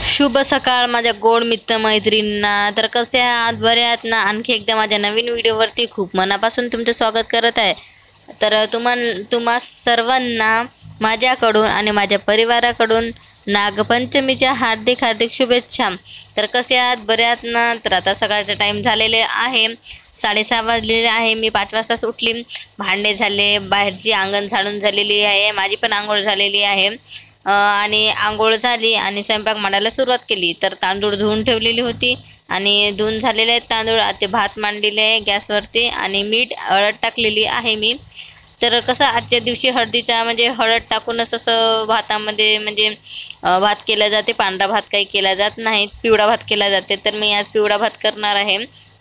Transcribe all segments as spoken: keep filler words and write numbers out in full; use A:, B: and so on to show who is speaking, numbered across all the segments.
A: शुभ सकाळ माझ्या गोड मित्र मैत्रिणींना. तर कसे आहात, बरे आहात ना? आणखी एकदा माझ्या नवीन व्हिडिओवरती खूप मनापासून तुमचं स्वागत करत आहे. तर तुम्हा तुम्हा सर्वांना माझ्याकडून आणि माझ्या परिवाराकडून नागपंचमीच्या हार्दिक हार्दिक शुभेच्छा. तर कसे आहात, बरे आहात ना? तर आता सकाळचा टाईम झालेले आहे, साडेसहा वाजलेले आहे. मी पाच वाजताच उठली, भांडे झाले, बाहेरची अंगण झाडून झालेली आहे, माझी पण आंघोळ झालेली आहे. आणि आंघोळ झाली आणि स्वयंपाक मांडायला सुरुवात केली. तर तांदूळ धुवून ठेवलेली होती आणि धुवून झालेले आहेत तांदूळ. ते भात मांडलेले आहे गॅसवरती आणि मीठ हळद टाकलेली आहे मी. तर कसं आजच्या दिवशी हळदीचा म्हणजे हळद टाकूनच असं भातामध्ये म्हणजे भात केला जाते, पांढरा भात काही केला जात नाही, पिवळा भात केला जाते. तर मी आज पिवळा भात करणार आहे.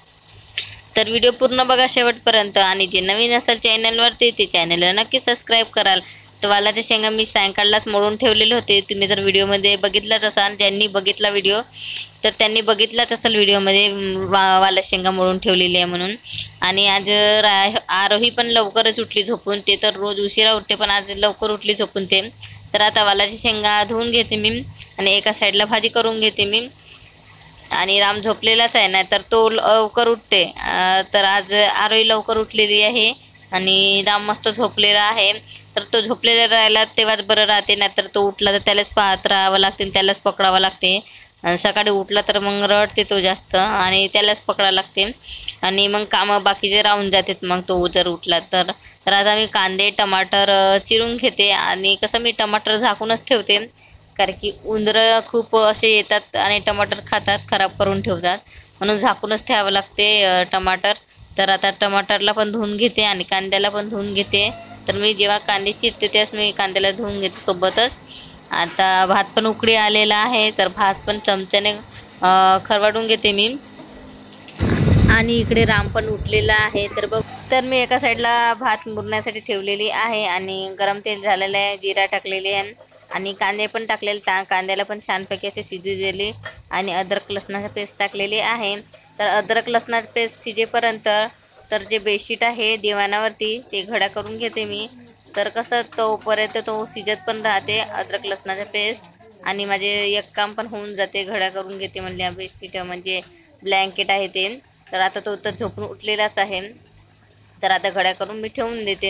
A: तर व्हिडिओ पूर्ण बघा शेवटपर्यंत. आणि जे नवीन असेल चॅनलवरती ते चॅनलला नक्की सबस्क्राईब कराल. तर वालाच्या शेंगा मी सायंकाळलाच मोडून ठेवलेले होते. तुम्ही जर व्हिडिओमध्ये बघितलाच असाल, ज्यांनी बघितला व्हिडिओ तर त्यांनी बघितलाच असेल व्हिडिओमध्ये वा वाला शेंगा मोडून ठेवलेली आहे म्हणून. आणि आज रा आरोही पण लवकरच उठली झोपून. ते तर रोज उशिरा उठते, पण आज लवकर उठली झोपून ते. तर आता वालाची शेंगा धुवून घेते मी आणि एका साईडला भाजी करून घेते मी. आणि राम झोपलेलाच आहे, नाही तर तो लवकर उठते. तर आज आरोही लवकर उठलेली आहे आणि राम मस्त झोपलेला आहे. तर तो झोपलेला राहिला तेव्हाच बरं राहते, नाहीतर तो उठला तर त्यालाच पाहत राहावं लागते, त्यालाच पकडावं लागते. आणि सकाळी उठला तर मग रडते तो जास्त आणि त्यालाच पकडावं लागते आणि मग कामं बाकीचे राहून जातात मग तो जर उठला तर. तर आता मी कांदे टमाटर चिरून घेते आणि कसं मी टमाटर झाकूनच ठेवते, कारण की उंदरं खूप असे येतात आणि टमाटर खातात, खराब करून ठेवतात, म्हणून झाकूनच ठेवावं लागते टमाटर. तर आता टमाटरला पण धुवून घेते आणि कांद्याला पण धुवून घेते. तर मी जेव्हा कांदे चिरते त्याच मी कांद्याला धुवून घेते सोबतच. आता भात पण उकळी आलेला आहे, तर भात पण चमच्याने खरवडून घेते मी. आणि इकडे राम पण उठलेला आहे. तर बघ, तर मी एका साईडला भात मुरण्यासाठी ठेवलेली आहे आणि गरम तेल झालेलं आहे, जिरा टाकलेली आहे आणि कांदे पण टाकलेले. ता कांद्याला पण छानपैकी असे शिजू दिली आणि अद्रक लसणाची पेस्ट टाकलेली आहे. तर अद्रक लसणाची पेस्ट शिजेपर्यंत तर जे बेडशीट आहे दिवाणावरती ते घडा करून घेते मी. तर कसं तोपर्यंत तो शिजत पण राहते अद्रक लसणाचा पेस्ट आणि माझे एक काम पण होऊन जाते. घडा करून घेते म्हणजे बेडशीट म्हणजे ब्लँकेट आहे ते. तर आता तो तर झोपून उठलेलाच आहे, तर आता घड्या करून मी ठेवून देते.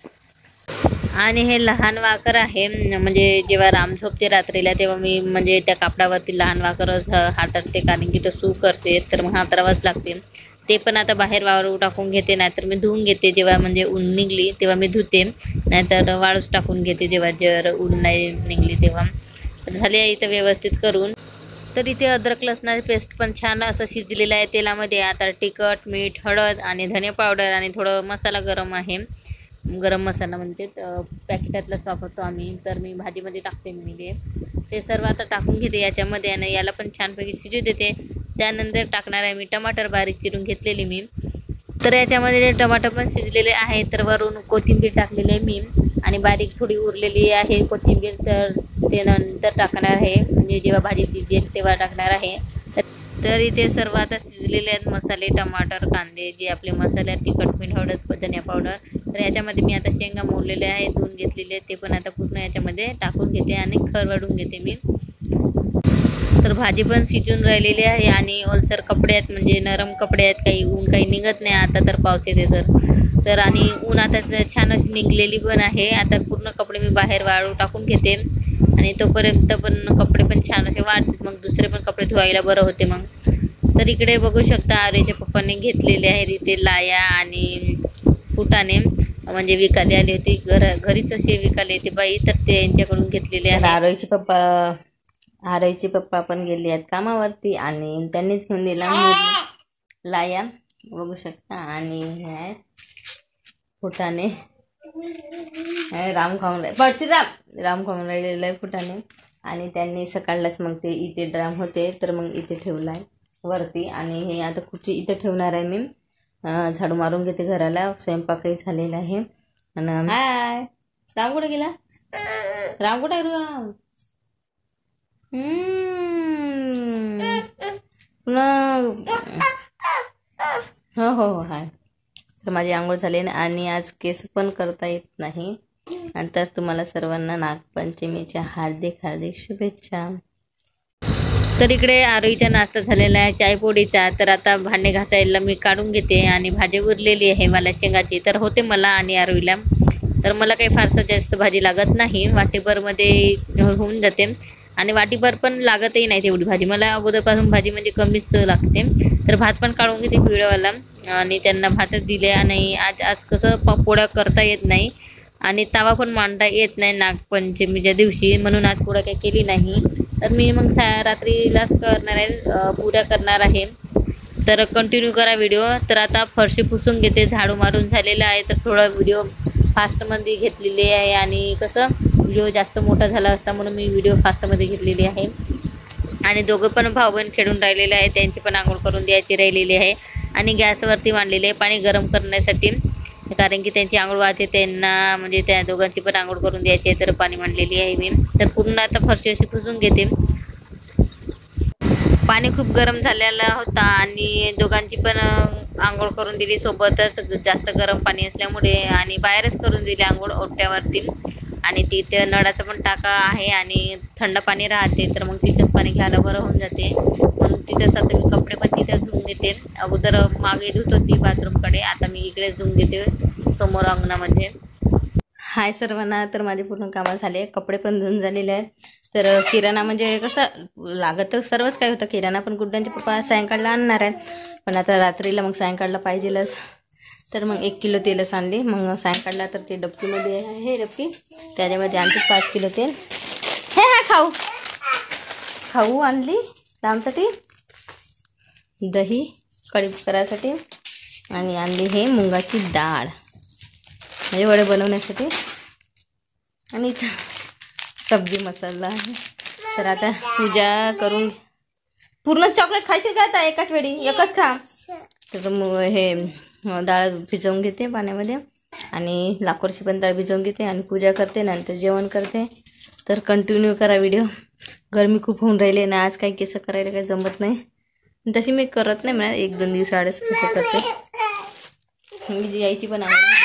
A: आणि हे लहान वाकर आहे, म्हणजे जेव्हा राम झोपते रात्रीला तेव्हा मी म्हणजे त्या कापडावरती लहान वाकरच हातरते, कारण की तो सू करते तर मग हातरावंच लागते. ते पण आता बाहेर वाळू टाकून घेते, नाहीतर मी धुवून घेते. जेव्हा म्हणजे ऊन निघली तेव्हा मी धुते, नाहीतर वाळूच टाकून घेते जेव्हा जर ऊन नाही निघली तेव्हा. तर झाली आहे इथं व्यवस्थित करून. तर इथे अद्रक लसणाची पेस्ट पण छान असं शिजलेलं आहे तेलामध्ये. आता तिखट मीठ हळद आणि धने पावडर आणि थोडं मसाला गरम आहे, गरम मसाला म्हणते पॅकेटातलाच वापरतो आम्ही. तर मी भाजीमध्ये टाकते मी ते ते सर्व आता टाकून घेते याच्यामध्ये आणि याला पण छानपैकी शिजू देते. त्यानंतर टाकणार आहे मी टमाटर बारीक चिरून घेतलेली मी. तर याच्यामध्ये टमाटर पण शिजलेले आहे. तर वरून कोथिंबीर टाकलेली आहे मी आणि बारीक थोडी उरलेली आहे कोथिंबीर, तर ते नंतर टाकणार आहे, म्हणजे जेव्हा भाजी शिजेल तेव्हा टाकणार आहे. तर इथे सर्व आता शिजलेले आहेत मसाले, टमाटर कांदे जे आपले मसाले आहेत, तिखट मीठ हळद धनिया पावडर. तर याच्यामध्ये मी आता शेंगा मोडलेले आहेत, धुवून घेतलेले आहेत, ते पण आता पूर्ण याच्यामध्ये टाकून घेते आणि खरवडून घेते मी. तर भाजी पण शिजून राहिलेली आहे आणि ओलसर कपडे आहेत, म्हणजे नरम कपडे आहेत, काही ऊन काही निघत नाही आता, तर पाऊस येते तर तर आणि ऊन आता छान अशी निघलेली पण आहे. आता पूर्ण कपडे मी बाहेर वाळू टाकून घेते आणि तोपर्यंत पण कपडे पण छान असे वाळतात, मग दुसरे पण कपडे धुवायला बरं होते मग. तर इकडे बघू शकता आरोहीच्या पप्पांनी घेतलेले आहे इथे लाया आणि फुटाणे, म्हणजे विकायला आली होती, घर घरीच असे विकायला येते बाई, तर ते यांच्याकडून घेतलेले आहे. आरोहीचे पप्पा आरोहीचे पप्पा पण गेले आहेत कामावरती आणि त्यांनीच घेऊन दिला लाया, बघू शकता. आणि हे आहेत फुटाणे, राम खाऊन राहिले पडशी राम राम खाऊन राहिलेलं आहे फुटाणे. आणि त्यांनी सकाळलाच मग ते इथे ड्राम होते तर मग इथे ठेवला आहे वरती. आणि हे आता खुर्ची इथे ठेवणार आहे मी. झाडू मारून घेते घराला, स्वयंपाकही झालेला आहे. आणि हाय राम कुठे गेला, राम कुठे आहे राम? हो हो हो हाय. तर माझी आंघोळ झाली आणि आज केस पण करता येत नाही. नंतर तुम्हाला सर्वांना नागपंचमीच्या हार्दिक हार्दिक शुभेच्छा. तर इकडे आरोहीचा नाश्ता झालेला आहे चायपोडीचा. तर आता भांडे घासायला मी काढून घेते आणि भाजी उरलेली आहे मला शेंगाची. तर होते मला आणि आरोहीला. तर मला काही फारसं जास्त भाजी लागत नाही, वाटीभरमध्ये होऊन जाते आणि वाटीभर पण लागतही नाही तेवढी भाजी मला. अगोदरपासून भाजी म्हणजे कमीच लागते. तर भात पण काढून घेते पिवळावाला आणि त्यांना भातच दिले. आणि आज आज कसं प पोळ्या करता येत नाही आणि तवा पण मांडता येत नाही नागपंचमीच्या दिवशी, म्हणून आज पोळ्या काही केली नाही. तर मी मग सा रात्रीलाच करणार आहे, पुऱ्या करणार आहे. तर कंटिन्यू करा व्हिडिओ. तर आता फरशी पुसून घेते, झाडू मारून झालेला आहे. तर थोडा व्हिडिओ फास्टमध्ये घेतलेली आहे आणि कसं व्हिडिओ जास्त मोठा झाला असता म्हणून मी व्हिडिओ फास्टमध्ये घेतलेली आहे. आणि दोघं पण भाऊ बहीण खेळून राहिलेले आहे, त्यांची पण आंघोळ करून द्यायची राहिलेली आहे. आणि गॅसवरती मांडलेले आहे पाणी गरम करण्यासाठी, कारण की त्यांची आंघोळ व्हायची, त्यांना म्हणजे त्या दोघांची पण आंघोळ करून द्यायची आहे. तर पाणी मांडलेली आहे मी. तर पूर्ण आता फरशी अशी पुसून घेते. पाणी खूप गरम झालेला होता आणि दोघांची पण आंघोळ करून दिली सोबतच, जास्त गरम पाणी असल्यामुळे. आणि बाहेरच करून दिली आंघोळ ओट्यावरती. आणि तिथे नळाचा पण टाका आहे आणि थंड पाणी राहते, तर मग तिथेच पाणी घ्यायला बरं होऊन जाते. म्हणून तिथेच आता मी कपडे पण तिथेच धुवून घेते. अगोदर मागे धुत होती बाथरूमकडे, आता मी इकडेच धुवून घेते समोर अंगणामध्ये. हाय सर्वांना. तर माझे पूर्ण कामं झाले, कपडे पण धुवून झालेले आहेत. तर किराणा म्हणजे कसं लागत तर सर्वच काय होतं, किराणा पण गुड्डांचे पप्पा सायंकाळला आणणार आहेत, पण आता रात्रीला मग सायंकाळला पाहिजेलच. तर मग एक किलो तेलच आणली. मग सायंकाळला तर ते डबकीमध्ये आहे डबकी, त्याच्यामध्ये आणते पाच किलो तेल. हे हा खाऊ खाऊ आणली आमसाठी, दही कढी करायसाठी, आणि आणली हे मुगाची डाळ म्हणजे वडे बनवण्यासाठी, आणि सब्जी मसाला आहे. तर आता पूजा करून पूर्ण चॉकलेट खायची का आता एकाच वेळी, एकच खा. तर मग हे डाळ भिजवून घेते पाण्यामध्ये आणि लाकूरची पण डाळ भिजवून घेते आणि पूजा करते, नंतर जेवण करते. तर कंटिन्यू करा व्हिडिओ. गरमी खूप होऊन राहिली ना, आज काही केस करायला काही जमत नाही. तशी मी करत नाही म्हणा, एक दोन दिवस आडच केस करते. मी यायची पण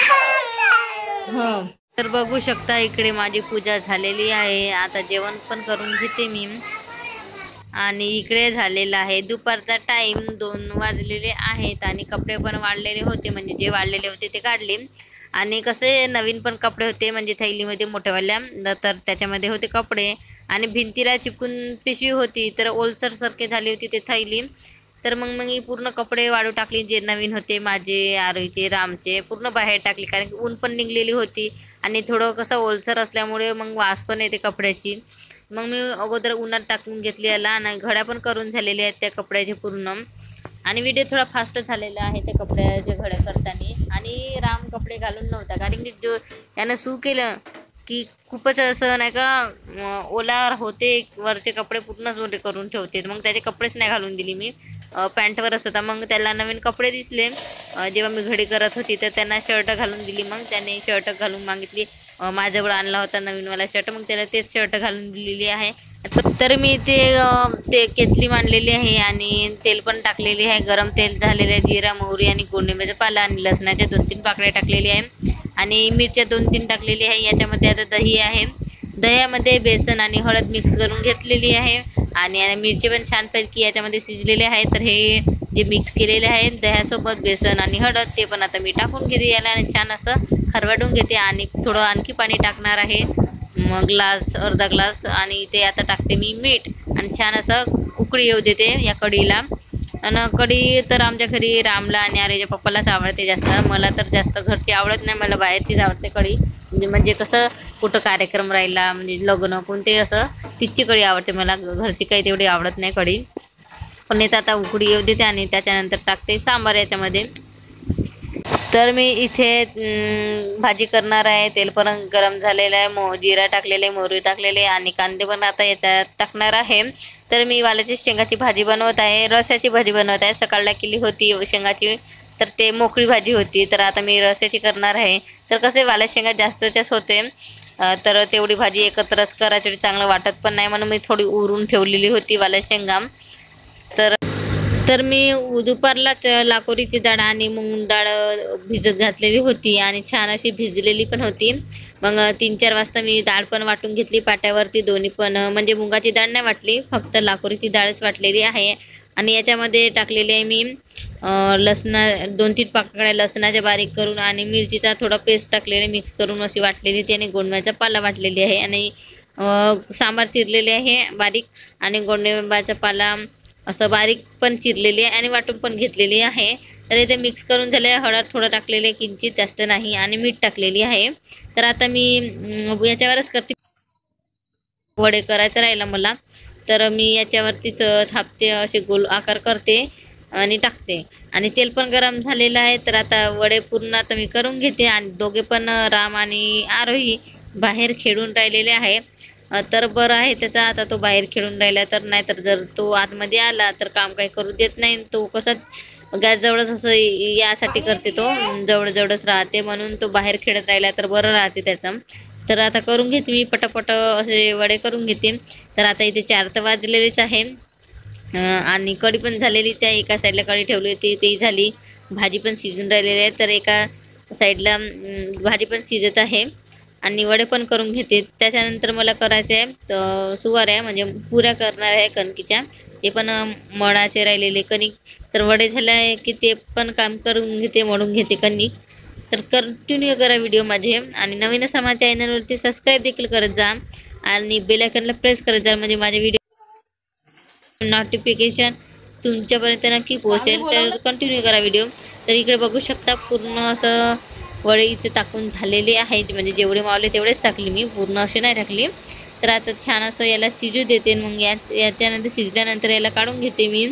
A: आहे. हो, तर बघू शकता इकडे माझी पूजा झालेली आहे. आता जेवण पण करून घेते मी. आणि इकडे झालेला आहे दुपारचा टाइम, दोन वाजलेले आहेत आणि कपडे पण वाढलेले होते, म्हणजे जे वाढलेले होते ते काढले. आणि कसे नवीन पण कपडे होते, म्हणजे थैलीमध्ये मोठ्यावाल्या, तर त्याच्यामध्ये होते कपडे. आणि भिंतीला चिपकून पिशवी होती, तर ओलसर सारखे झाली होती ते थैली. तर मग मग ही पूर्ण कपडे वाळू टाकली, जे नवीन होते माझे, आरोहीचे, रामचे, पूर्ण बाहेर टाकली, कारण की ऊन पण निघलेली होती आणि थोडं कसं ओलसर असल्यामुळे मग वास पण येते कपड्याची. मग मी अगोदर उन्हात टाकून घेतली याला, आणि घड्या पण करून झालेल्या आहेत त्या कपड्याचे पूर्ण. आणि व्हिडिओ थोडा फास्ट झालेला आहे त्या कपड्याच्या घड्या करताना. आणि राम कपडे घालून नव्हता, कारण की जो यानं सू केलं की खूपच असं नाही का ओला होते, वरचे कपडे पूर्णच ओले करून ठेवते. मग त्याचे कपडेच नाही घालून दिली मी, पॅन्टवरच होता. मग त्याला नवीन कपडे दिसले जेव्हा मी घडी करत होती, तर त्यांना शर्ट घालून दिली. मग त्याने शर्ट घालून मागितली, माझ्याजवळ आणला होता नवीनवाला शर्ट, मग त्याला तेच शर्ट घालून दिलेली आहे. तर मी ते ते केतली मांडलेली आहे आणि तेल पण टाकलेली आहे, गरम तेल झालेलं आहे. जिरा, मोहरी आणि कोथिंबीरचा पाला आणि लसणाच्या दोन तीन पाकळ्या टाकलेली आहे आणि मिरच्या दोन तीन टाकलेली आहे. याच्यामध्ये आता दही आहे, दह्यामध्ये बेसन आणि हळद मिक्स करून घेतलेली आहे. आणि मिरची पण छानपैकी याच्यामध्ये शिजलेले आहे. तर हे जे मिक्स केलेले आहे दह्यासोबत बेसन आणि हळद, ते पण आता मी टाकून घेते याला आणि छान असं खरवडून घेते. आणि थोडं आणखी पाणी टाकणार आहे, मग ग्लास अर्धा ग्लास. आणि ते आता टाकते मी मीठ आणि छान असं उकळी येऊ देते या कढीला. आणि कढी तर आमच्या घरी रामला आणि आर्यच्या पप्पालाच आवडते जास्त, मला तर जास्त घरची आवडत नाही, मला बाहेरचीच आवडते कढी. म्हणजे म्हणजे कसं कुठं कार्यक्रम राहिला, म्हणजे लग्न कोणते, असं तिची कढी आवडते मला, घरची काही तेवढी आवडत नाही कढी. पण येतं आता उकळी येऊ देते आणि त्याच्यानंतर टाकते सांबार याच्यामध्ये. तर मी इथे भाजी करणार आहे, तेल पण गरम झालेलं आहे, मो जिरा टाकलेले, मोहरी टाकलेले आणि कांदे पण आता याच्यात टाकणार आहे. तर मी वालाची शेंगाची भाजी बनवत आहे, रस्याची भाजी बनवत आहे. सकाळला केली होती शेंगाची, तर ते मोकळी भाजी होती, तर आता मी रस्याची करणार आहे. तर कसे वाला शेंगा जास्तच्याच होते, तर तेवढी भाजी एकत्रच करायची चांगलं वाटत पण नाही, म्हणून मी थोडी उरून ठेवलेली होती वाला शेंगा. तर तर मी दुपारलाच लाकोरीची डाळ आणि मूग डाळ भिजत घातलेली होती आणि छान अशी भिजलेली पण होती. मग तीन चार वाजता मी डाळ पण वाटून घेतली पाट्यावरती, दोन्ही पण म्हणजे मुगाची डाळ नाही वाटली, फक्त लाकोरीची डाळच वाटलेली आहे. आणि याच्यामध्ये टाकलेले आहे मी लसणा दोन तीन पाकळ्या लसणाच्या बारीक करून आणि मिरचीचा थोडा पेस्ट टाकलेले मिक्स करून अशी वाटलेली ती, आणि गोंडम्याचा पाला वाटलेली आहे आणि सांबार चिरलेले आहे बारीक, आणि गोंडम्याचा पाला असं बारीक पण चिरलेली आहे आणि वाटून पण घेतलेली आहे. तर इथे मिक्स करून झाले. हळद थोडं टाकलेले किंचित, जास्त नाही, आणि मीठ टाकलेली आहे. तर आता मी याच्यावरच करते, वडे करायचं राहिला मला, तर मी याच्यावरतीच थापते, असे गोल आकार करते आणि टाकते. आणि तेल पण गरम झालेलं आहे. तर आता वडे पूर्ण आता मी करून घेते. आणि दोघे पण राम आणि आरोही बाहेर खेळून राहिलेले आहे. तर बरं आहे त्याचा, आता तो बाहेर खेळून राहिला, तर नाही तर जर तो आतमध्ये आला तर काम काही करू देत नाही. तो कसा गॅस जवळच असं यासाठी करते, तो जवळ जवळच राहते, म्हणून तो बाहेर खेळत राहिला तर बरं राहते त्याचं. तर आता करून घेते मी पटापट असे वडे करून घेते. तर आता इथे चार तर वाजलेलेच आहे आणि कढी पण झालेलीच आहे. एका साईडला कढी ठेवली होती ती झाली, भाजी पण शिजून राहिलेली आहे. तर एका साईडला भाजी पण शिजत आहे आणि वडे पण करून घेते. त्याच्यानंतर मला करायचे आहे सुवाऱ्या, म्हणजे पुऱ्या करणार आहे कणकीच्या, ते पण मळाचे राहिलेले कणिक. तर वडे झाले आहे की ते पण काम करून घेते, मळून घेते कणिक. तर कंटिन्यू करा व्हिडिओ माझे, आणि नवीन असा माझ्या चॅनलवरती सबस्क्राईब देखील करत जा आणि बेल आयकॉनला प्रेस करत जा, म्हणजे माझे व्हिडिओ नोटिफिकेशन तुमच्यापर्यंत नक्की पोहोचेल. तर कंटिन्यू करा व्हिडिओ. तर इकडे बघू शकता पूर्ण असं वडे इथे टाकून झालेले आहेत, म्हणजे जेवढे मावले तेवढेच टाकले मी, पूर्ण असे नाही टाकले. तर आता छान असं याला शिजू देते. मग या याच्यानंतर शिजल्यानंतर याला काढून घेते मी.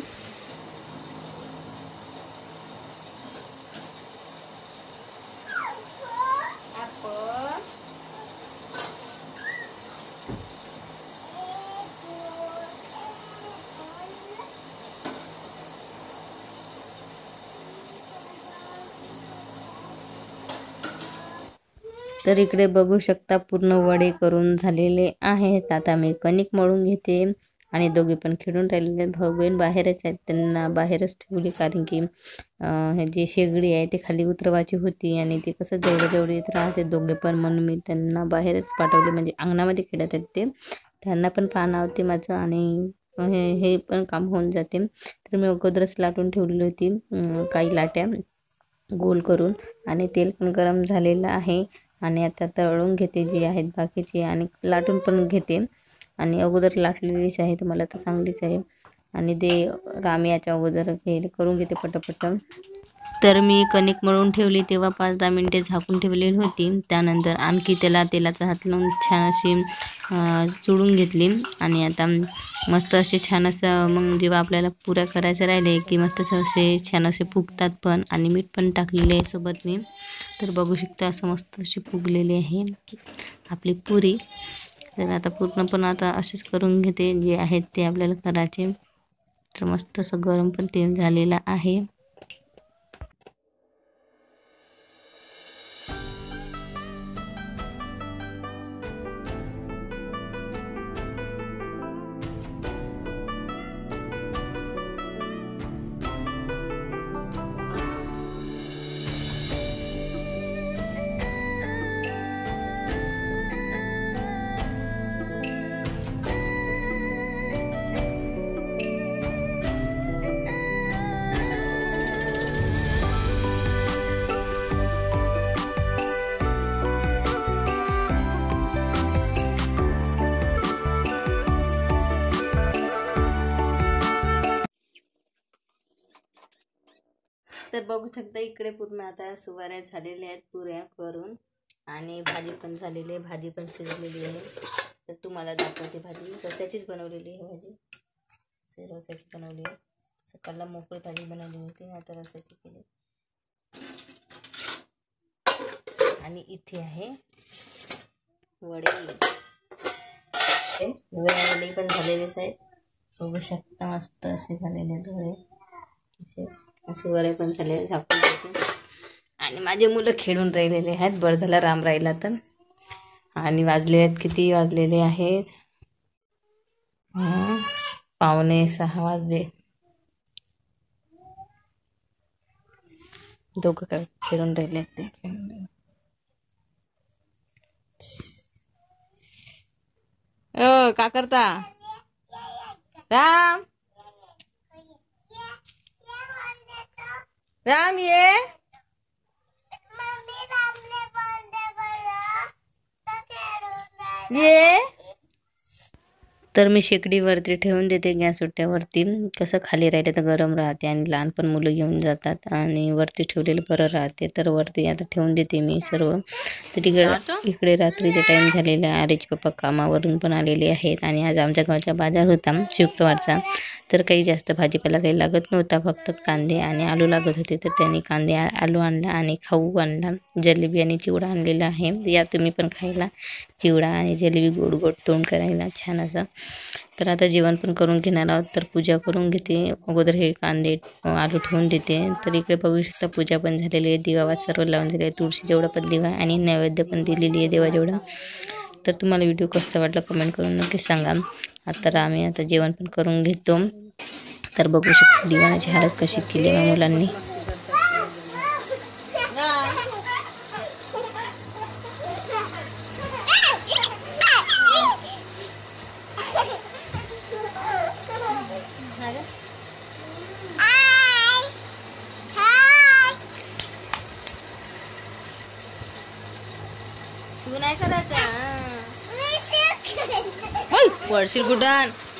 A: तर इकडे बघू शकता पूर्ण वडे करून झालेले आहेत. आता मी कणिक मळून घेते आणि दोघे पण खेळून राहिलेले आहेत. भाऊ बहीण बाहेरच आहेत, त्यांना बाहेरच ठेवली, कारण की हे जी शेगडी आहे ते खाली उतरवायची होती आणि ते कसं जेवढे जेवढे येत राहते दोघे पण, म्हणून मी त्यांना बाहेरच पाठवले, म्हणजे अंगणामध्ये खेळत आहेत ते, त्यांना पण पाहणं होते माझं आणि हे हे पण काम होऊन जाते. तर मी अगोदरच लाटून ठेवलेली होती काही लाट्या गोल करून, आणि तेल पण गरम झालेलं आहे. आणि आता तळून घेते जी आहेत बाकीची, आणि लाटून पण घेते, आणि अगोदर लाटलेलीच आहे, तुम्हाला तर चांगलीच आहे. आणि ते रामियाच्या अगोदर हे करून घेते पटापट. तर मी कणिक मळून ठेवली तेव्हा पाच दहा मिनटे झाकून ठेवलेली होती. त्यानंतर आणखी त्याला तेलाचा हात लावून छान अशी चुडून घेतली, आणि आता मस्त असे छान असं, मग जेव्हा आपल्याला पुऱ्या करायचं राहिले की मस्त असे छान असे फुगतात पण, आणि मीठ पण टाकलेले आहे सोबत मी. तर बघू शकता असं मस्त अशी फुगलेली आहे आपली पुरी. तर आता पूर्ण पण आता असेच करून घेते जे आहेत ते आपल्याला करायचे. तर मस्त असं गरम पण तेल झालेलं आहे. तर बघू शकता इकडे पूर्ण आता सुवाऱ्या झालेल्या आहेत पुऱ्या करून, आणि भाजी पण झालेली आहे, भाजी पण शिजलेली आहे. तर तुम्हाला दाखवते, भाजी रस्याचीच बनवलेली आहे, भाजी रस्याची बनवली आहे. सकाळला मोकळी भाजी बनवली होती, आता रस्याची केली. आणि इथे आहे वडे, वडे पण झालेलेच आहेत, बघू शकता मस्त असे झालेले आहेत वडे, असे वडे पण झाले. झाकून देते. आणि माझे मुलं खेळून राहिलेले आहेत, बरं झालं राम राहिला तर. आणि वाजले आहेत, किती वाजलेले आहेत, पावणे सहा वाजले. दोघं काय खेळून राहिले ते अ का करता राम राम ये ये तर मी शेकडीवरती ठेवून देते गॅस सुट्ट्यावरती. कसं खाली राहिले तर गरम राहते आणि लहान पण मुलं घेऊन जातात आणि वरती ठेवलेलं बरं राहते. तर वरती आता ठेवून देते मी सर्व. तर इकडे इकडे रात्रीचा टाईम झालेला आहे. आरेचे पप्पा कामावरून पण आलेले आहेत आणि आज आमच्या गावचा बाजार होता शुक्रवारचा. तर काही जास्त भाजीपाला काही लागत नव्हता, फक्त कांदे आणि आलू लागत होते. तर त्यांनी कांदे आलू आणला आणि खाऊ आणला. जलेबी आणि चिवडा आणलेला आहे. या तुम्ही पण खायला चिवडा आणि जलेबी गोड गोड तोंड करायला छान असं. तर आता जेवण पण करून घेणार आहोत. तर पूजा करून घेते अगोदर. हे कांदे आलू ठेवून देते. तर इकडे बघू शकता पूजा पण झालेली आहे. दिवावात सर्व लावून दिले आहे. तुळशी जेवढा पण दिवा आणि नैवेद्य पण दिलेली आहे देवा जेवढा. तर तुम्हाला व्हिडिओ कसा वाटला कमेंट करून नक्की सांगा. आता आम्ही आता जेवण पण करून घेतो. तर बघू शकतो दिवाणाची हालत कशी केली आहे मुलांनी. तू नाही करायचं पडशील कुठं.